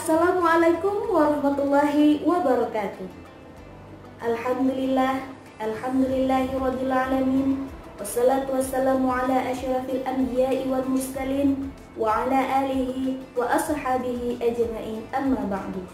Assalamualaikum warahmatullahi wabarakatuh. Alhamdulillahirabbil alamin. Wassalatu wassalamu ala asyrafil anbiya'i wal mursalin wa ala alihi wa ashabihi ajma'in, amma ba'du.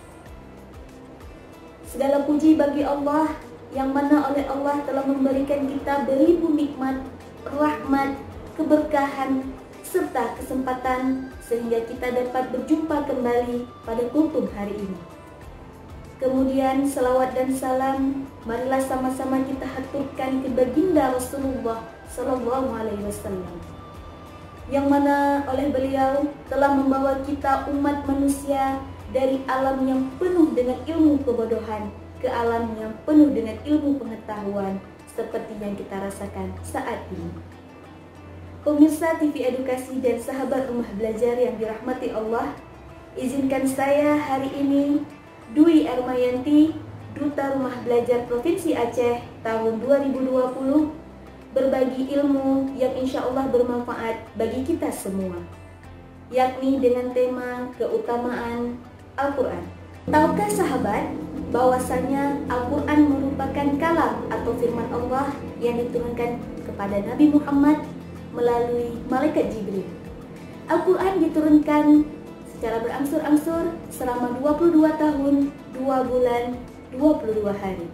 Segala puji bagi Allah yang mana oleh Allah telah memberikan kita beribu nikmat, rahmat, keberkahan, serta kesempatan sehingga kita dapat berjumpa kembali pada kultum hari ini. Kemudian salawat dan salam marilah sama-sama kita haturkan ke baginda Rasulullah Sallallahu Alaihi Wasallam, yang mana oleh beliau telah membawa kita umat manusia dari alam yang penuh dengan ilmu kebodohan ke alam yang penuh dengan ilmu pengetahuan seperti yang kita rasakan saat ini. Pemirsa TV Edukasi dan sahabat Rumah Belajar yang dirahmati Allah, izinkan saya hari ini, Dwi Ermayanti, Duta Rumah Belajar Provinsi Aceh tahun 2020, berbagi ilmu yang insya Allah bermanfaat bagi kita semua, yakni dengan tema keutamaan Al-Quran. Tahukah sahabat bahwasanya Al-Quran merupakan kalam atau firman Allah yang diturunkan kepada Nabi Muhammad melalui malaikat Jibril. Al-Quran diturunkan secara berangsur-angsur selama 22 tahun, 2 bulan, 22 hari.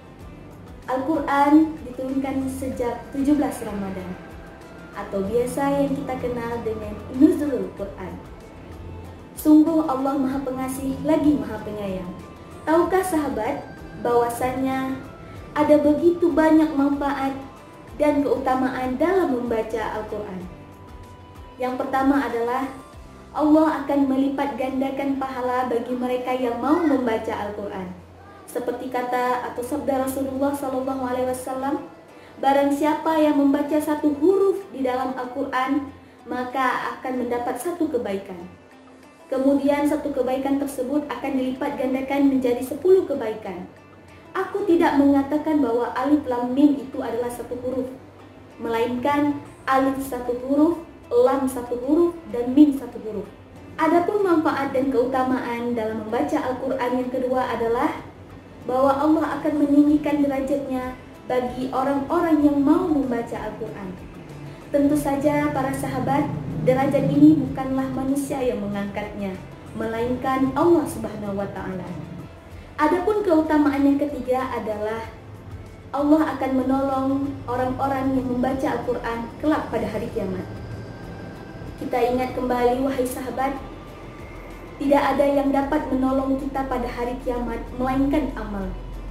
Al-Quran diturunkan sejak 17 Ramadan atau biasa yang kita kenal dengan Nuzulul Quran. Sungguh Allah Maha Pengasih lagi Maha Penyayang. Tahukah sahabat bahwasanya ada begitu banyak manfaat dan keutamaan dalam membaca Al-Quran. Yang pertama adalah Allah akan melipat gandakan pahala bagi mereka yang mau membaca Al-Quran. Seperti kata atau sabda Rasulullah SAW, barang siapa yang membaca satu huruf di dalam Al-Quran, maka akan mendapat satu kebaikan. Kemudian satu kebaikan tersebut akan dilipat gandakan menjadi 10 kebaikan. Aku tidak mengatakan bahwa alif lam mim itu adalah satu huruf, melainkan alif satu huruf, lam satu huruf, dan mim satu huruf. Adapun manfaat dan keutamaan dalam membaca Al-Quran yang kedua adalah bahwa Allah akan meninggikan derajatnya bagi orang-orang yang mau membaca Al-Quran. Tentu saja para sahabat, derajat ini bukanlah manusia yang mengangkatnya, melainkan Allah Subhanahu wa Ta'ala. Adapun keutamaan yang ketiga adalah Allah akan menolong orang-orang yang membaca Al-Quran kelak pada hari kiamat. Kita ingat kembali wahai sahabat, tidak ada yang dapat menolong kita pada hari kiamat melainkan amal.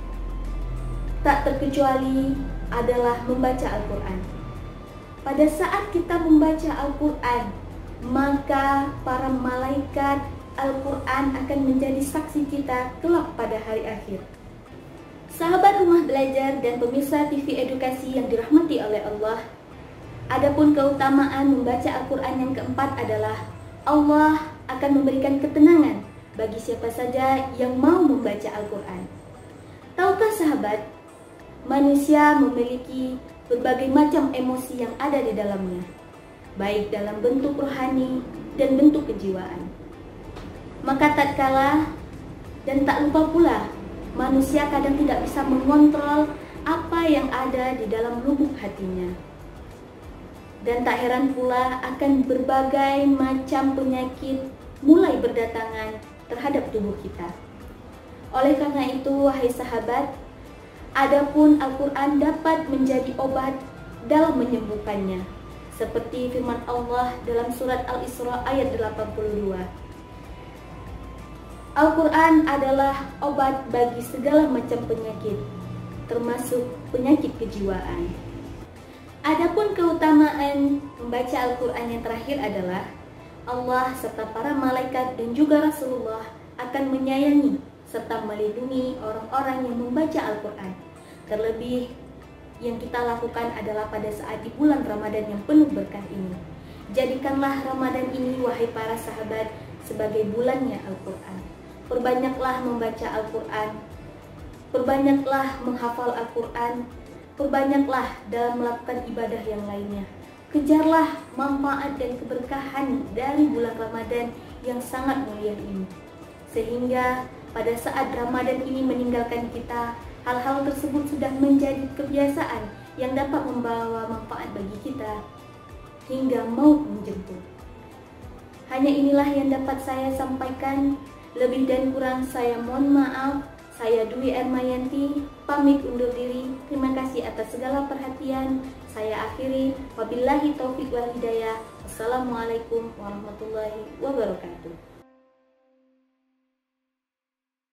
Tak terkecuali adalah membaca Al-Quran. Pada saat kita membaca Al-Quran, maka para malaikat Al-Quran akan menjadi saksi kita kelak pada hari akhir. Sahabat Rumah Belajar dan pemirsa TV Edukasi yang dirahmati oleh Allah, adapun keutamaan membaca Al-Quran yang keempat adalah Allah akan memberikan ketenangan bagi siapa saja yang mau membaca Al-Quran. Tahukah sahabat, manusia memiliki berbagai macam emosi yang ada di dalamnya, baik dalam bentuk rohani dan bentuk kejiwaan. Maka tatkala dan tak lupa pula, manusia kadang tidak bisa mengontrol apa yang ada di dalam lubuk hatinya. Dan tak heran pula akan berbagai macam penyakit mulai berdatangan terhadap tubuh kita. Oleh karena itu, wahai sahabat, adapun Al-Quran dapat menjadi obat dalam menyembuhkannya, seperti firman Allah dalam surat Al-Isra ayat 82. Al-Quran adalah obat bagi segala macam penyakit, termasuk penyakit kejiwaan. Adapun keutamaan membaca Al-Quran yang terakhir adalah Allah serta para malaikat dan juga Rasulullah akan menyayangi serta melindungi orang-orang yang membaca Al-Quran. Terlebih yang kita lakukan adalah pada saat di bulan Ramadan yang penuh berkah ini. Jadikanlah Ramadan ini, wahai para sahabat, sebagai bulannya Al-Quran. Perbanyaklah membaca Al-Quran, perbanyaklah menghafal Al-Quran, perbanyaklah dalam melakukan ibadah yang lainnya. Kejarlah manfaat dan keberkahan dari bulan Ramadan yang sangat mulia ini. Sehingga pada saat Ramadan ini meninggalkan kita, hal-hal tersebut sudah menjadi kebiasaan yang dapat membawa manfaat bagi kita hingga maut menjemput. Hanya inilah yang dapat saya sampaikan. Lebih dan kurang saya mohon maaf. Saya Dwi Ermayanti, pamit undur diri. Terima kasih atas segala perhatian. Saya akhiri. Wabillahi taufiq wal hidayah. Wassalamualaikum warahmatullahi wabarakatuh.